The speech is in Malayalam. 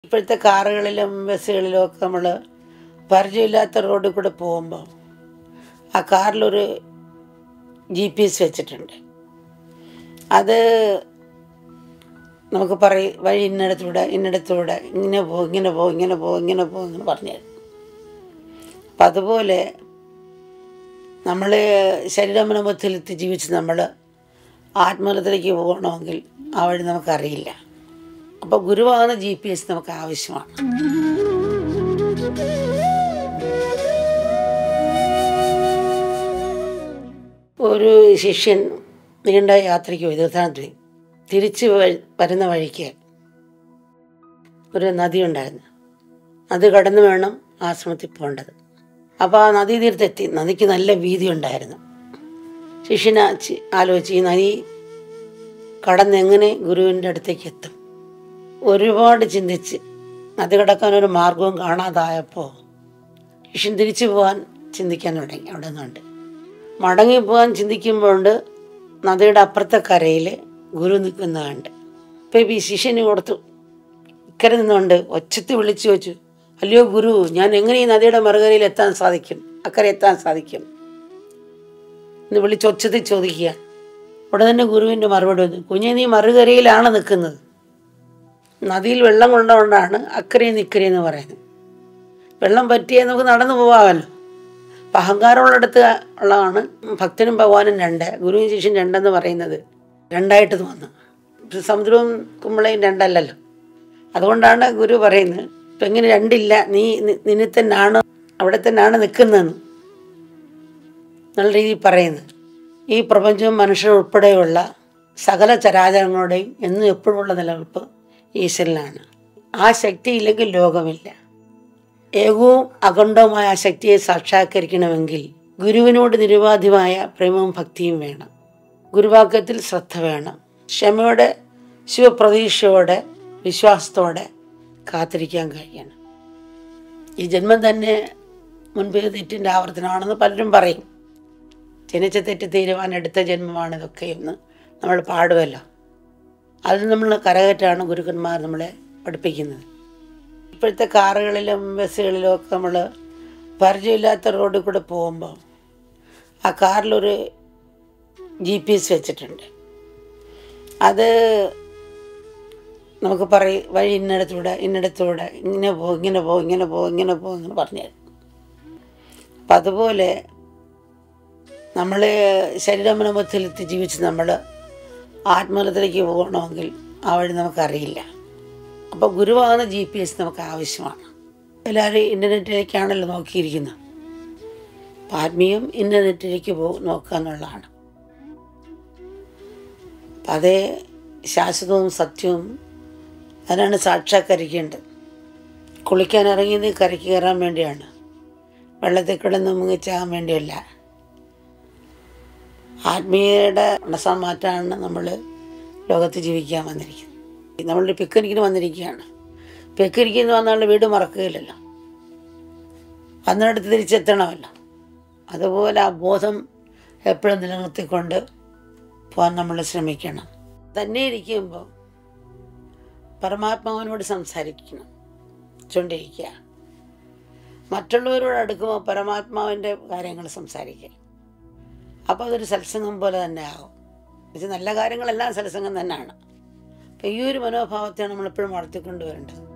ഇപ്പോഴത്തെ കാറുകളിലും ബസ്സുകളിലും ഒക്കെ നമ്മൾ പരിചയമില്ലാത്ത റോഡിൽ കൂടെ പോകുമ്പോൾ ആ കാറിലൊരു GPS വെച്ചിട്ടുണ്ട്. അത് നമുക്ക് വഴി ഇന്നിടത്തൂടെ ഇങ്ങനെ പോകും ഇങ്ങനെ പറഞ്ഞു തരും. അപ്പം അതുപോലെ നമ്മൾ ശരീരമനോബുദ്ധിയിലെത്തി ജീവിച്ച് നമ്മൾ ആത്മബലത്തിലേക്ക് പോകണമെങ്കിൽ ആ വഴി നമുക്കറിയില്ല. അപ്പോൾ ഗുരുവാകുന്ന GPS നമുക്ക് ആവശ്യമാണ്. ഒരു ശിഷ്യൻ നീണ്ട യാത്രയ്ക്ക് പോയി, തീർത്ഥാടനത്തിന് തിരിച്ച് വരുന്ന വഴിക്ക് ഒരു നദി ഉണ്ടായിരുന്നു. അത് കടന്ന് വേണം ആശ്രമത്തിൽ പോകേണ്ടത്. അപ്പോൾ ആ നദീതീരത്തെത്തി. നദിക്ക് നല്ല വീതി ഉണ്ടായിരുന്നു. ശിഷ്യൻ ആലോചിച്ച് ഈ നദി കടന്നെങ്ങനെ ഗുരുവിൻ്റെ അടുത്തേക്ക് എത്തും. ഒരുപാട് ചിന്തിച്ച് നദി കടക്കാനൊരു മാർഗവും കാണാതായപ്പോൾ ശിഷ്യൻ തിരിച്ചു പോകാൻ ചിന്തിക്കാൻ തുടങ്ങി. അവിടെ നിന്നുണ്ട് മടങ്ങിപ്പോകാൻ ചിന്തിക്കുമ്പോഴുണ്ട് നദിയുടെ അപ്പുറത്തെ കരയിൽ ഗുരു നിൽക്കുന്നതുണ്ട്. ഇപ്പം ഈ ശിഷ്യന് കൊടുത്തു ഇക്കരെ നിന്നുകൊണ്ട് ഒച്ചത്തിൽ വിളിച്ചു ചോദിച്ചു, അല്ലയോ ഗുരു, ഞാൻ എങ്ങനെ ഈ നദിയുടെ മറുകരയിൽ എത്താൻ സാധിക്കും, അക്കരെ എത്താൻ സാധിക്കും എന്ന് വിളിച്ച് ഒച്ചത്തിൽ ചോദിക്കുക. ഉടനെ തന്നെ ഗുരുവിൻ്റെ മറുപടി വന്നു, കുഞ്ഞെ, നീ മറുകരയിലാണ് നിൽക്കുന്നത്. നദിയിൽ വെള്ളം കൊണ്ടുകൊണ്ടാണ് അക്കരയെന്ന് ഇക്കരയെന്ന് പറയുന്നത്. വെള്ളം പറ്റിയാൽ നമുക്ക് നടന്നു പോകാമല്ലോ. അപ്പം അഹങ്കാരമുള്ളിടത്ത് ഉള്ളതാണ് ഭക്തനും ഭഗവാനും രണ്ട്, ഗുരുവും ശിഷ്യൻ രണ്ടെന്ന് പറയുന്നത് രണ്ടായിട്ട് തോന്നുന്നു. സമുദ്രവും കുമ്പളയും രണ്ടല്ലല്ലോ. അതുകൊണ്ടാണ് ഗുരു പറയുന്നത്, ഇപ്പം എങ്ങനെ രണ്ടില്ല, നീ നിന്നിൽ തന്നെയാണ്, അവിടെ തന്നെയാണ് നിൽക്കുന്നതെന്ന് നല്ല രീതിയിൽ പറയുന്നത്. ഈ പ്രപഞ്ചവും മനുഷ്യരുൾപ്പെടെയുള്ള സകല ചരാചരങ്ങളുടെയും എന്നും എപ്പോഴുമുള്ള നിലനിൽപ്പ് ഈശ്വരനാണ്. ആ ശക്തി ഇല്ലെങ്കിൽ ലോകമില്ല. ഏകവും അഖണ്ഡവുമായ ആ ശക്തിയെ സാക്ഷാത്കരിക്കണമെങ്കിൽ ഗുരുവിനോട് നിരുപാധികമായ പ്രേമവും ഭക്തിയും വേണം. ഗുരുവാക്യത്തിൽ ശ്രദ്ധ വേണം. ക്ഷമയോടെ, ശിവപ്രതീക്ഷയോടെ, വിശ്വാസത്തോടെ കാത്തിരിക്കാൻ കഴിയണം. ഈ ജന്മം തന്നെ മുൻപേ തെറ്റിൻ്റെ ആവർത്തനമാണെന്ന് പലരും പറയും. ജനിച്ച തെറ്റ് തീരുവാൻ എടുത്ത ജന്മമാണ് ഇതൊക്കെ എന്ന് നമ്മൾ പാടുമല്ലോ. അതിൽ നമ്മൾ കരകയറ്റാണ് ഗുരുക്കന്മാർ നമ്മളെ പഠിപ്പിക്കുന്നത്. ഇപ്പോഴത്തെ കാറുകളിലും ബസ്സുകളിലും ഒക്കെ നമ്മൾ പരിചയമില്ലാത്ത റോഡിൽ കൂടെ പോകുമ്പോൾ ആ കാറിലൊരു GPS വെച്ചിട്ടുണ്ട്. അത് നമുക്ക് വഴി ഇന്നിടത്തൂടെ ഇങ്ങനെ പോകും പറഞ്ഞു തരും. അപ്പം അതുപോലെ നമ്മൾ ശരീരമനോബുദ്ധിയിലെത്തി ജീവിച്ച് നമ്മൾ ആത്മബലത്തിലേക്ക് പോകണമെങ്കിൽ ആ വഴി നമുക്കറിയില്ല. അപ്പോൾ ഗുരുവാകുന്ന GPS നമുക്ക് ആവശ്യമാണ്. എല്ലാവരും ഇൻ്റർനെറ്റിലേക്കാണല്ലോ നോക്കിയിരിക്കുന്നത്. അപ്പം ആത്മീയം ഇൻ്റർനെറ്റിലേക്ക് നോക്കുക എന്നുള്ളതാണ്. അപ്പം അതേ ശാശ്വതവും സത്യവും അതിനാണ് സാക്ഷാത്കരിക്കേണ്ടത്. കുളിക്കാൻ ഇറങ്ങിയത് കരയ്ക്ക് കയറാൻ വേണ്ടിയാണ്, വെള്ളത്തിൽ കിടന്ന് മുങ്ങിച്ചാകാൻ വേണ്ടിയല്ല. ആത്മീയയുടെ മനസ്സാൻ മാറ്റാണ് നമ്മൾ ലോകത്ത് ജീവിക്കാൻ വന്നിരിക്കുന്നത്. നമ്മളൊരു പിക്നിക്കിന് വന്നിരിക്കുകയാണ്. പിക്നിക്കിന് വന്നാൽ വീട് മറക്കുകയില്ലല്ലോ, വന്നിടത്ത് തിരിച്ചെത്തണമല്ലോ. അതുപോലെ ആ ബോധം എപ്പോഴും നിലനിർത്തിക്കൊണ്ട് പോകാൻ നമ്മൾ ശ്രമിക്കണം. തന്നെ ഇരിക്കുമ്പോൾ പരമാത്മാവിനോട് സംസാരിക്കണം, ചൊണ്ടിരിക്കുക. മറ്റുള്ളവരോട് അടുക്കുമ്പോൾ പരമാത്മാവിൻ്റെ കാര്യങ്ങൾ സംസാരിക്കുക. അപ്പോൾ അതൊരു സത്സംഗം പോലെ തന്നെ ആകും. പക്ഷെ നല്ല കാര്യങ്ങളെല്ലാം സത്സംഗം തന്നെയാണ്. അപ്പോൾ ഈ ഒരു മനോഭാവത്തെയാണ് നമ്മളെപ്പോഴും വളർത്തിക്കൊണ്ട് വരേണ്ടത്.